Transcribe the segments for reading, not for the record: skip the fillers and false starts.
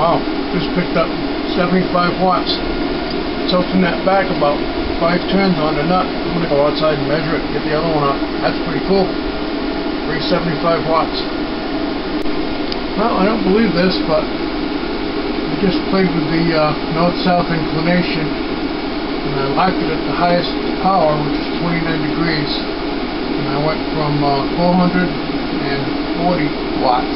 Wow, just picked up 75 watts. Tilting that back about 5 turns on the nut. I'm going to go outside and measure it and get the other one up. That's pretty cool. 375 watts. Well, I don't believe this, but I just played with the north-south inclination, and I locked it at the highest power, which is 29 degrees, and I went from 440 watts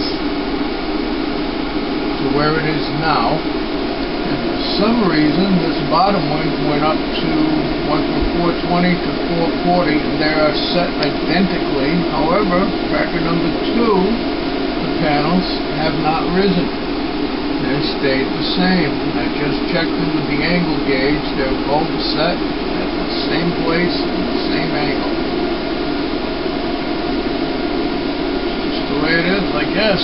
to where it is now. And for some reason, this bottom one went up to, went from 420 to 440, and they are set identically. However, tracker number 2, the panels have not risen. They stayed the same. I just checked them with the angle gauge. They're both set at the same place and the same angle. It's just the way it is, I guess.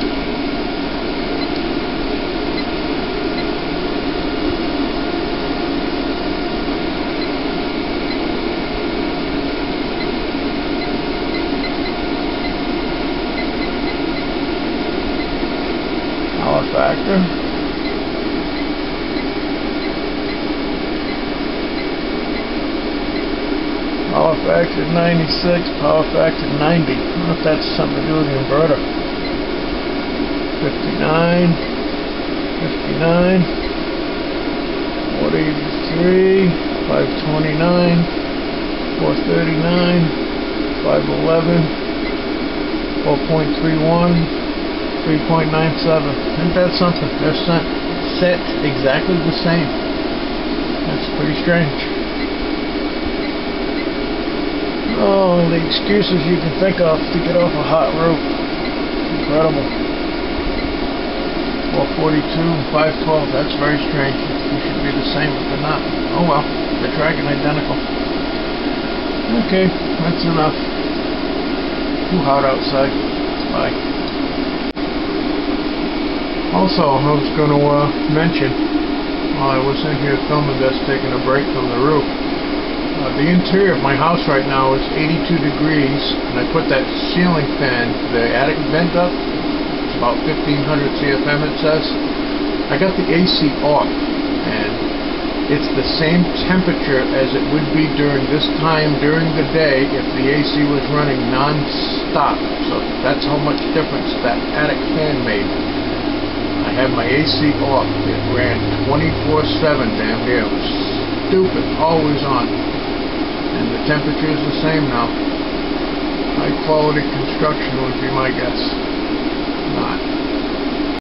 Power factor. Power factor 96, power factor 90. I don't know if that's something to do with the inverter. 59, 59, 483, 529, 439, 511, 4.31. 3.97. Ain't that something? They're set exactly the same. That's pretty strange. Oh, the excuses you can think of to get off a hot roof. Incredible. 442, 512. That's very strange. They should be the same, but they're not. Oh well, they're tracking identical. Okay, that's enough. Too hot outside. Bye. Also, I was going to mention, while I was in here filming this, taking a break from the roof, the interior of my house right now is 82 degrees, and I put that ceiling fan, the attic vent up. It's about 1500 CFM it says. I got the AC off, and it's the same temperature as it would be during this time during the day if the AC was running non-stop. So that's how much difference that attic fan made. I had my AC off. It ran 24/7, damn near. It was stupid, always on. And the temperature is the same now. High quality construction would be my guess.